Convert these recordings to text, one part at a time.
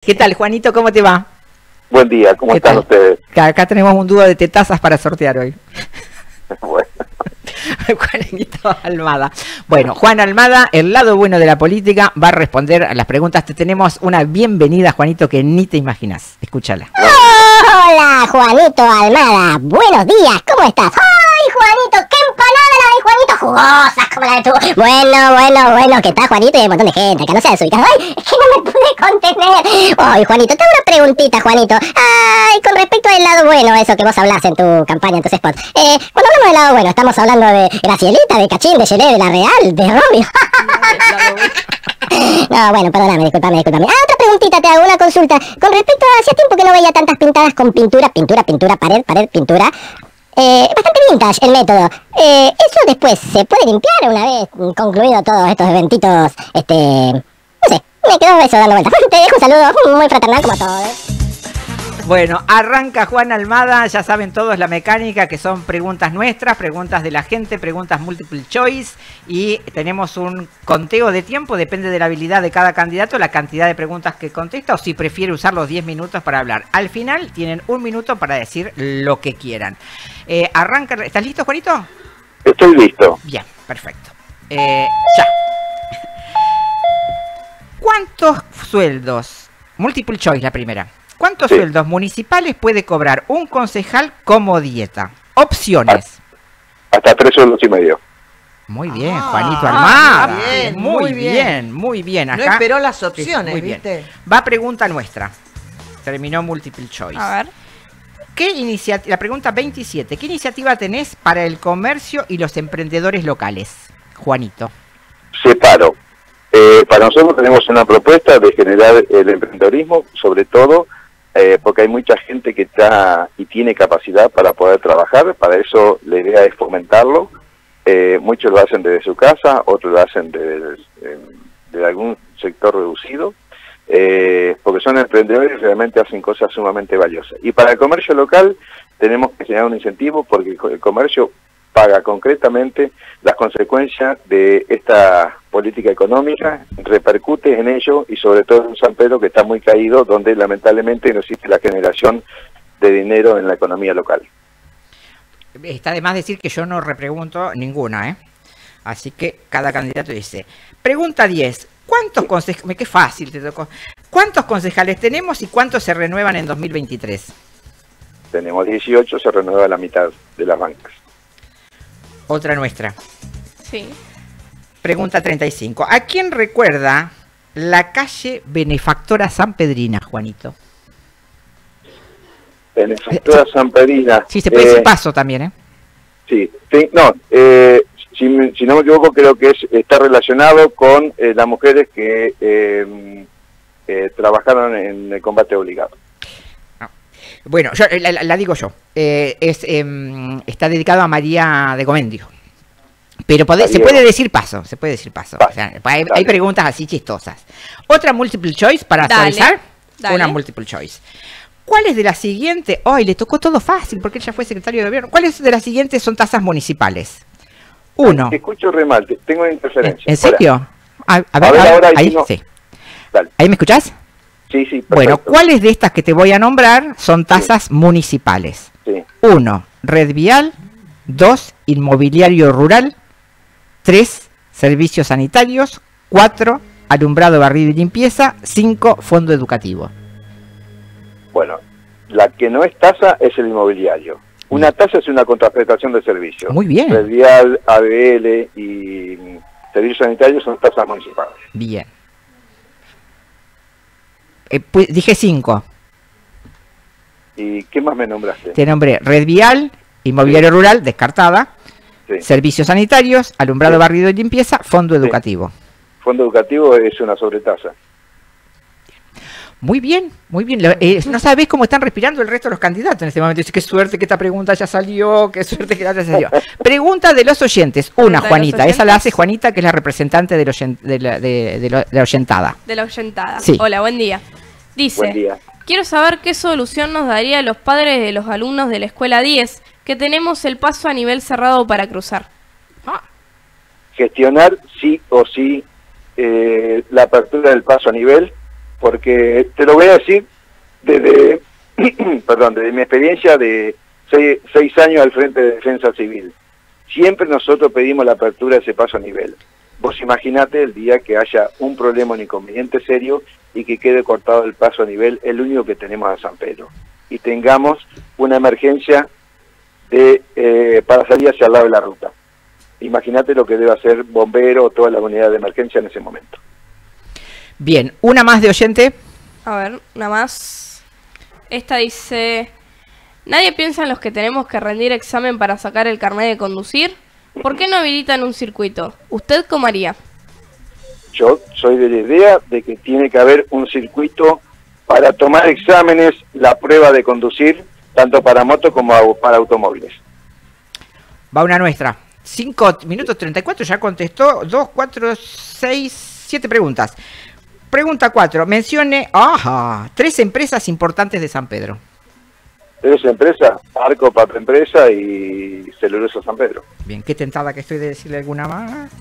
¿Qué tal, Juanito? ¿Cómo te va? Buen día, ¿cómo están ustedes? Acá tenemos un dúo de tetazas para sortear hoy. Bueno. Juanito Almada. Bueno, Juan Almada, el lado bueno de la política, va a responder a las preguntas. Te tenemos una bienvenida, Juanito, que ni te imaginas. Escúchala. Hola, Juanito Almada. Buenos días, ¿cómo estás? ¡Ay, Juanito! ¡Qué empanada la de Juanito! Jugosas como la de tú. Bueno, ¿qué tal, Juanito? Y hay un montón de gente que no se desubicada. ¡Ay, es que no me pude contener! Ay, Juanito, te hago una preguntita, Juanito. Ay, con respecto al lado bueno, eso que vos hablás en tu campaña, en tus spots. Cuando hablamos del lado bueno, estamos hablando de Gracielita, de Cachín, de Gené, de La Real, de Robio. No, bueno, perdóname, discúlpame. Otra preguntita, te hago una consulta. Con respecto a hacía tiempo que no veía tantas pintadas con pintura, pared, pintura. Bastante vintage el método. Eso después se puede limpiar una vez concluido todos estos eventitos, no sé, me quedo eso dando vueltas. Te dejo un saludo muy fraternal como a todos. Bueno, arranca Juan Almada, ya saben todos la mecánica, que son preguntas nuestras, preguntas de la gente, preguntas multiple choice, y tenemos un conteo de tiempo, depende de la habilidad de cada candidato, la cantidad de preguntas que contesta, o si prefiere usar los 10 minutos para hablar. Al final tienen un minuto para decir lo que quieran. Arranca, ¿estás listo, Juanito? Estoy listo. Bien, perfecto. Ya. ¿Cuántos sueldos? Multiple choice la primera. ¿Cuántos sueldos municipales puede cobrar un concejal como dieta? Opciones. Hasta 3 sueldos y medio. Muy bien, Juanito Almada. Bien, muy bien. Acá, no esperó las opciones, muy ¿viste? bien. Va pregunta nuestra. Terminó multiple choice. A ver. La pregunta 27. ¿Qué iniciativa tenés para el comercio y los emprendedores locales? Juanito. Separo. Para nosotros tenemos una propuesta de generar el emprendedorismo, sobre todo porque hay mucha gente que está y tiene capacidad para poder trabajar. Para eso la idea es fomentarlo. Muchos lo hacen desde su casa, otros lo hacen de algún sector reducido, porque son emprendedores y realmente hacen cosas sumamente valiosas. Y para el comercio local tenemos que generar un incentivo, porque el comercio paga concretamente las consecuencias de esta política económica, repercute en ello, y sobre todo en San Pedro, que está muy caído, donde lamentablemente no existe la generación de dinero en la economía local. Está de más decir que yo no repregunto ninguna, así que cada candidato dice. Pregunta 10. ¿Cuántos concejales? Qué fácil te tocó. ¿Cuántos concejales tenemos y cuántos se renuevan en 2023? Tenemos 18, se renueva la mitad de las bancas. Otra nuestra. Sí. Pregunta 35. ¿A quién recuerda la calle Benefactora Sanpedrina, Juanito? Benefactora Sanpedrina. Sí, se puede decir Paso también, Sí, no, si no me equivoco, creo que está relacionado con las mujeres que trabajaron en el combate obligado. Bueno, la digo yo. Está dedicado a María de Gomendio. Pero se puede decir Paso, O sea, hay preguntas así chistosas. Otra multiple choice para suavizar. Una multiple choice. ¿Cuáles de las siguientes? Hoy le tocó todo fácil porque ella fue secretario de gobierno. ¿Cuáles de las siguientes son tasas municipales? 1. Te escucho re mal, tengo interferencia. ¿En serio? A ver, ahora ahí no. sí. Dale. ¿Ahí me escuchás? Sí, perfecto. Bueno, ¿cuáles de estas que te voy a nombrar son tasas municipales? Sí. 1. Red vial. 2. Inmobiliario rural. 3. Servicios sanitarios. 4. Alumbrado, barrido y limpieza. 5. Fondo educativo. Bueno, la que no es tasa es el inmobiliario. Una tasa es una contraprestación de servicio. Muy bien. Red vial, ABL y servicios sanitarios son tasas municipales. Bien. Pues, dije 5. ¿Y qué más me nombraste? Te nombré red vial, inmobiliario rural, descartada, Sí. servicios sanitarios, alumbrado, barrido y limpieza, fondo educativo. Fondo educativo es una sobretasa. Muy bien, muy bien. No sabés cómo están respirando el resto de los candidatos en este momento. Dice, qué suerte que esta pregunta ya salió, qué suerte que la ya salió. Pregunta de los oyentes. Una, Juanita. Esa la hace Juanita, que es la representante de la oyentada. De la oyentada. Sí. Hola, buen día. Dice, Buen día. quiero saber qué solución nos daría a los padres de los alumnos de la escuela 10, que tenemos el paso a nivel cerrado para cruzar. Gestionar sí o sí la apertura del paso a nivel, porque te lo voy a decir desde, perdón, desde mi experiencia de 6 años al frente de Defensa Civil. Siempre nosotros pedimos la apertura de ese paso a nivel. Vos imaginate el día que haya un problema, un inconveniente serio y que quede cortado el paso a nivel, el único que tenemos a San Pedro, y tengamos una emergencia para salir hacia el lado de la ruta. Imagínate lo que debe hacer bombero o toda la unidad de emergencia en ese momento. Bien, una más de oyente. A ver, una más. Esta dice: nadie piensa en los que tenemos que rendir examen para sacar el carnet de conducir. ¿Por qué no habilitan un circuito? ¿Usted cómo haría? Yo soy de la idea de que tiene que haber un circuito para tomar exámenes, la prueba de conducir, tanto para moto como para automóviles. Va una nuestra. 5 minutos 34, ya contestó 2, 4, 6, 7 preguntas. Pregunta 4. Mencione 3 empresas importantes de San Pedro. 3 empresas: Arco, Papa Empresa y Celulosa San Pedro. Bien, qué tentada que estoy de decirle alguna más.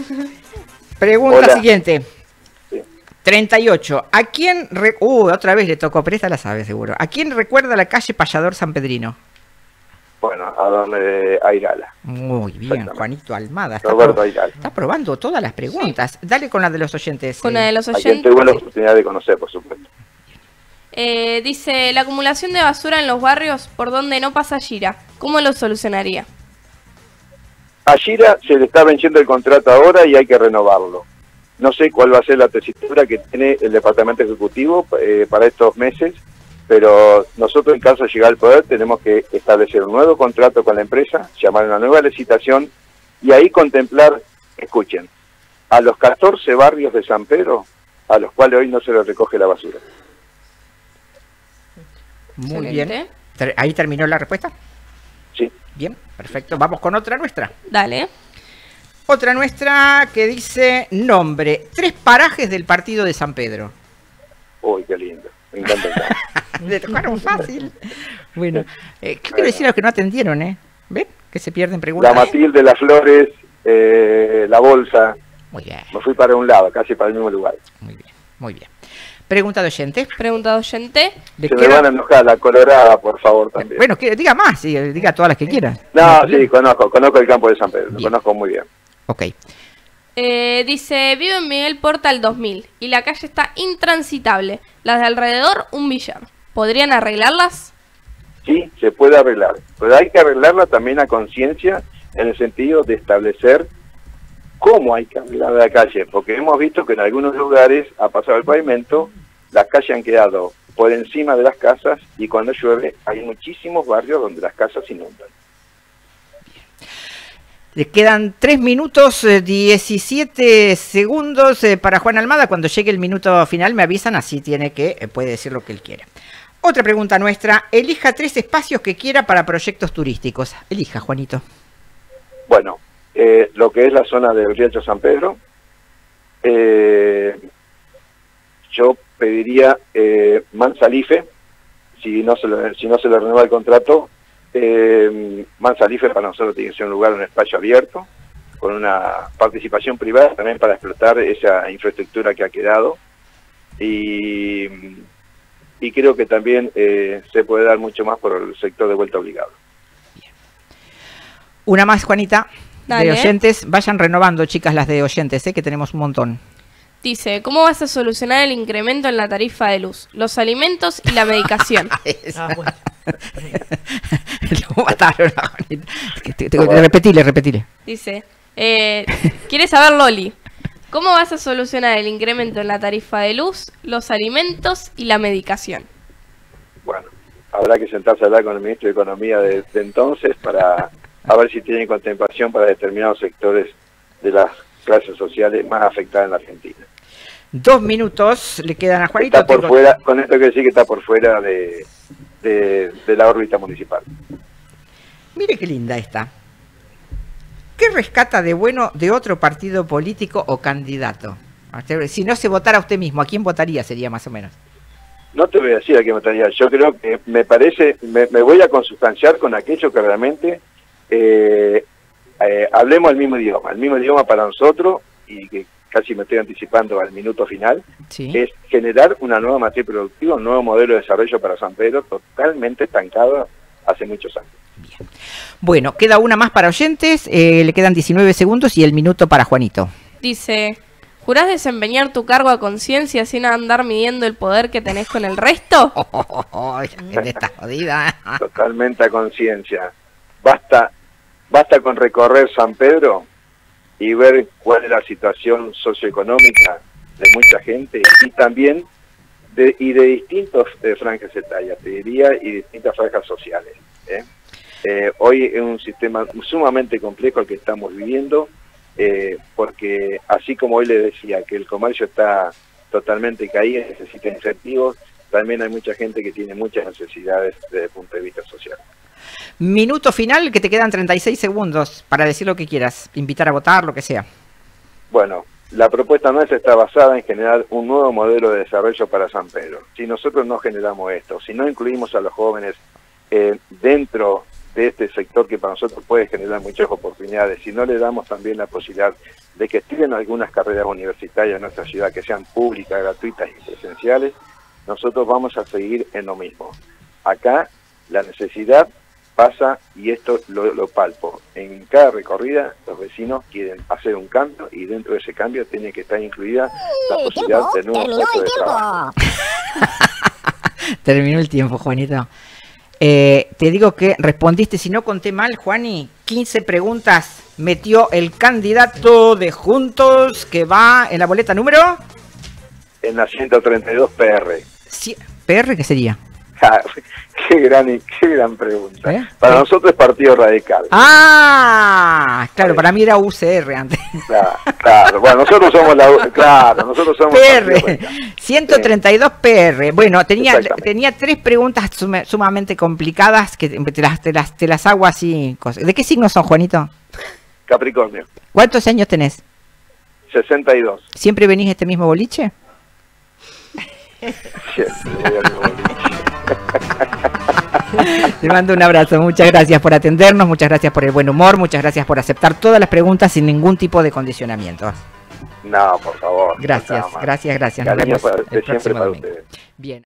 Pregunta siguiente. Sí. 38. ¿A quién... otra vez le tocó, pero esta la sabe seguro. ¿A quién recuerda la calle Payador Sanpedrino? Bueno, a donde Airala. Muy bien, Juanito Almada. Está probando todas las preguntas. Sí. Dale con la de los oyentes. Con la de los oyentes. A quien tuvo la oportunidad de conocer, por supuesto. Dice: la acumulación de basura en los barrios por donde no pasa Gira, ¿cómo lo solucionaría? A Gira se le está venciendo el contrato ahora y hay que renovarlo. No sé cuál va a ser la tesitura que tiene el Departamento Ejecutivo para estos meses, pero nosotros, en caso de llegar al poder, tenemos que establecer un nuevo contrato con la empresa, llamar una nueva licitación y ahí contemplar, escuchen, a los 14 barrios de San Pedro a los cuales hoy no se les recoge la basura. Muy bien. ¿Ahí terminó la respuesta? Sí. Bien, perfecto. Vamos con otra nuestra. Dale. Otra nuestra que dice nombre: 3 parajes del partido de San Pedro. Uy, qué lindo. Me encanta el campo. Le tocaron fácil. Bueno, ¿qué quiero decir a los que no atendieron, ¿Ven? Que se pierden preguntas. La Matilde, las Flores, la Bolsa. Muy bien. Me fui para un lado, casi para el mismo lugar. Muy bien, muy bien. Pregunta de oyente. Pregunta de oyente. Se me van a enojar, la Colorada, por favor, también. Bueno, que diga más, diga todas las que quiera. No, sí, conozco el campo de San Pedro, lo conozco muy bien. Ok. Dice: vivo en Miguel Porta al 2000 y la calle está intransitable. Las de alrededor, un billar. ¿Podrían arreglarlas? Sí, se puede arreglar, pero hay que arreglarla también a conciencia, en el sentido de establecer cómo hay que arreglar la calle, porque hemos visto que en algunos lugares ha pasado el pavimento, las calles han quedado por encima de las casas y cuando llueve hay muchísimos barrios donde las casas inundan. Le quedan 3 minutos 17 segundos para Juan Almada. Cuando llegue el minuto final me avisan, así puede decir lo que él quiera. Otra pregunta nuestra: elija 3 espacios que quiera para proyectos turísticos. Elija, Juanito. Bueno, lo que es la zona del Riacho San Pedro, yo pediría Manzalife, si no se le renueva el contrato. Manzalife para nosotros tiene que ser un lugar, un espacio abierto, con una participación privada también para explotar esa infraestructura que ha quedado, y creo que también se puede dar mucho más por el sector de vuelta obligado. Una más, Juanita. Dale. De oyentes. Vayan renovando, chicas, las de oyentes, que tenemos un montón. Dice: ¿cómo vas a solucionar el incremento en la tarifa de luz, los alimentos y la medicación? Bueno. Lo mataron a Juanita. Repetile. Dice: ¿quieres saber, Loli? ¿Cómo vas a solucionar el incremento en la tarifa de luz, los alimentos y la medicación? Bueno, habrá que sentarse a hablar con el ministro de Economía de entonces para a ver si tienen contemplación para determinados sectores de las clases sociales más afectadas en la Argentina. 2 minutos le quedan a Juanito. Está por fuera, con esto quiere decir que está por fuera de la órbita municipal. Mire qué linda esta. ¿Qué rescata de bueno de otro partido político o candidato? Si no se votara usted mismo, ¿a quién votaría? Sería más o menos. No te voy a decir a quién votaría. Yo creo que me voy a consustanciar con aquello que realmente hablemos el mismo idioma para nosotros, y que casi me estoy anticipando al minuto final, Sí. es generar una nueva matriz productiva, un nuevo modelo de desarrollo para San Pedro, totalmente estancado hace muchos años. Bueno, queda una más para oyentes, le quedan 19 segundos y el minuto para Juanito. Dice, ¿jurás desempeñar tu cargo a conciencia sin andar midiendo el poder que tenés con el resto? Está jodida. Totalmente a conciencia. Basta con recorrer San Pedro y ver cuál es la situación socioeconómica de mucha gente y también de distintos franjas etarias, te diría, y distintas franjas sociales. Hoy es un sistema sumamente complejo el que estamos viviendo, porque así como hoy le decía que el comercio está totalmente caído, necesita incentivos, también hay mucha gente que tiene muchas necesidades desde el punto de vista social. Minuto final, que te quedan 36 segundos para decir lo que quieras, invitar a votar, lo que sea. Bueno, la propuesta nuestra está basada en generar un nuevo modelo de desarrollo para San Pedro. Si nosotros no generamos esto, si no incluimos a los jóvenes dentro de este sector que para nosotros puede generar muchas oportunidades, si no le damos también la posibilidad de que estudien algunas carreras universitarias en nuestra ciudad que sean públicas, gratuitas y presenciales, nosotros vamos a seguir en lo mismo. Acá la necesidad pasa, y esto lo palpo, en cada recorrida los vecinos quieren hacer un cambio y dentro de ese cambio tiene que estar incluida la posibilidad de nuevos puestos de trabajo. Terminó el tiempo, Juanito. Te digo que respondiste, si no conté mal, Juani, 15 preguntas metió el candidato de Juntos que va en la boleta número... En la 132 PR. ¿PR qué sería? Qué gran pregunta. Para nosotros es Partido Radical. Ah, claro, para mí era UCR antes. Claro. Bueno, nosotros somos nosotros somos PR, 132 PR. Bueno, tenía 3 preguntas sumamente complicadas que te las hago así. ¿De qué signo son, Juanito? Capricornio. ¿Cuántos años tenés? 62. ¿Siempre venís a este mismo boliche? Te mando un abrazo, muchas gracias por atendernos, muchas gracias por el buen humor, muchas gracias por aceptar todas las preguntas sin ningún tipo de condicionamiento. No, por favor. Gracias. Cariño de siempre para ustedes. Bien.